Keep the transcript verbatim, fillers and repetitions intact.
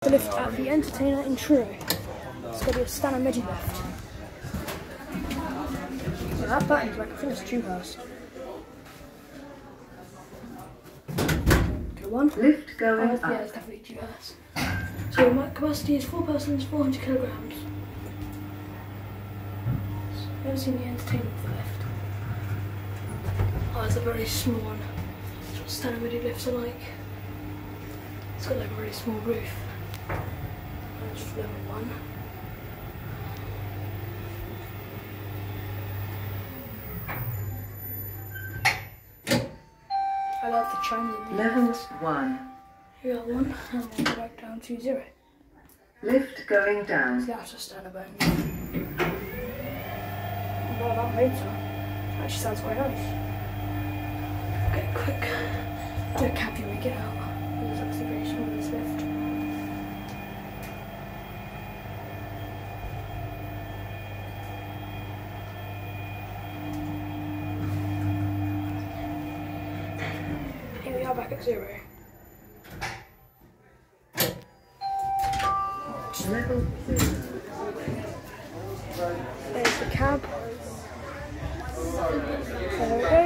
The lift at the Entertainer in Truro. It's going to be a Stannah Midi lift. So that button's like, I think it's tube house. Okay, one. Lift going oh, up. Yeah, it's definitely tube house. So my capacity is four persons, four hundred kilograms. Never seen the Entertainer with the lift. Oh, it's a very small one. That's what Stannah Midi lifts are like. It's got like a really small roof. That's level one. I like the triangle. Level one. Here got one, and then go back down to zero. Lift going So down. that's just Stannah button. Well, that motor actually sounds quite nice. Okay, quick. Do a cap when we get out. Because that's the very small this lift. Here we are back at zero. Level zero. There's the cab. There we go.